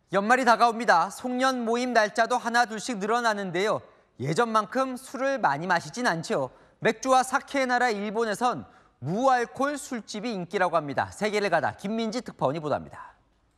연말이 다가옵니다. 송년 모임 날짜도 하나둘씩 늘어나는데요. 예전만큼 술을 많이 마시진 않죠. 맥주와 사케의 나라 일본에선 무알콜 술집이 인기라고 합니다. 세계를 가다 김민지 특파원이 보도합니다.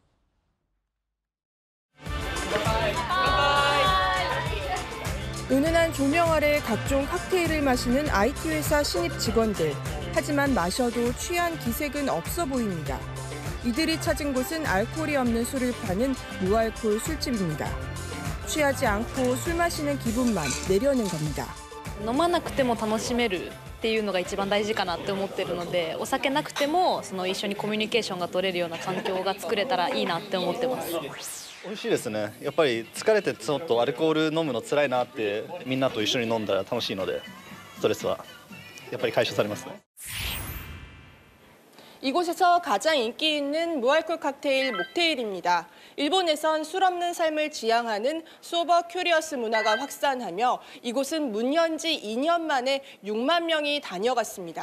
은은한 조명 아래 각종 칵테일을 마시는 IT 회사 신입 직원들. 하지만 마셔도 취한 기색은 없어 보입니다. 이들이 찾은 곳은 알코올이 없는 술을 파는 무알콜 술집입니다. 취하지 않고 술 마시는 기분만 내려는 겁니다. 飲まなくても楽しめるっていうのが一番大事かなって思ってるので、お酒なくても一緒にコミュニケーションが取れるような環境が作れたらいいなって思ってます。 美味しいですね。やっぱり疲れてちょっとアルコール飲むの辛いなってみんなと一緒に飲んだら楽しいので、ストレスはやっぱり解消されますね。 이곳에서 가장 인기 있는 무알콜 칵테일 목테일입니다. 일본에선 술 없는 삶을 지향하는 소버 큐리어스 문화가 확산하며 이곳은 문 연 지 2년 만에 6만 명이 다녀갔습니다.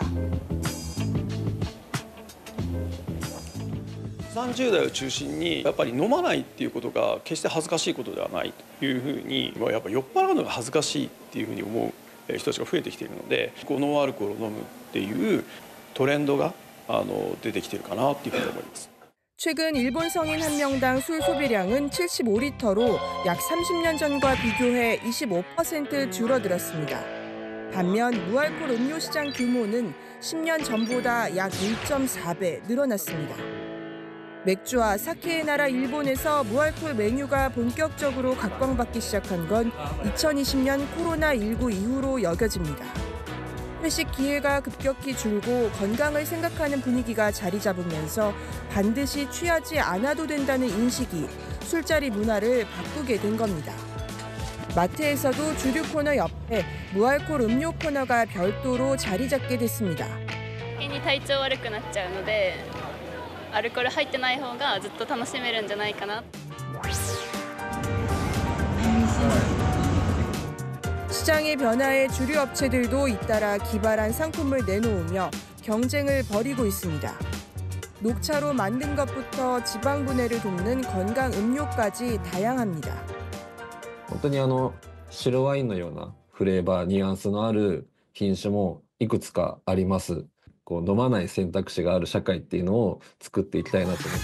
30代を中心にやっぱり飲まないっていうことが決して恥ずかしいことではないというふうに、やっぱ酔っ払うのが恥ずかしいっていうふうに思う人たちが増えてきているので、ノンアルコールを飲むっていうトレンドが出てきているかなというふうに思います。 최근 일본 성인 한 명당 술 소비량은 75리터로 약 30년 전과 비교해 25% 줄어들었습니다. 반면 무알콜 음료 시장 규모는 10년 전보다 약 1.4배 늘어났습니다. 맥주와 사케의 나라 일본에서 무알콜 메뉴가 본격적으로 각광받기 시작한 건 2020년 코로나19 이후로 여겨집니다. 회식 기회가 급격히 줄고 건강을 생각하는 분위기가 자리 잡으면서 반드시 취하지 않아도 된다는 인식이 술자리 문화를 바꾸게 된 겁니다. 마트에서도 주류 코너 옆에 무알콜 음료 코너가 별도로 자리 잡게 됐습니다. 逆に体調悪くなっちゃうので、アルコール入ってない方がずっと楽しめるんじゃないかな。 시장의 변화에 주류 업체들도 잇따라 기발한 상품을 내놓으며 경쟁을 벌이고 있습니다. 녹차로 만든 것부터 지방 분해를 돕는 건강 음료까지 다양합니다. 本当に白ワインのようなフレーバー、ニュアンスのある品種もいくつかあります。飲まない選択肢がある社会っていうのを作っていきたいなと思います。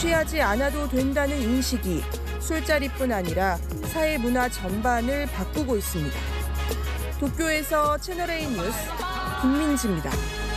취하지 않아도 된다는 인식이 술자리뿐 아니라 사회 문화 전반을 바꾸고 있습니다. 도쿄에서 채널A 뉴스 김민지입니다.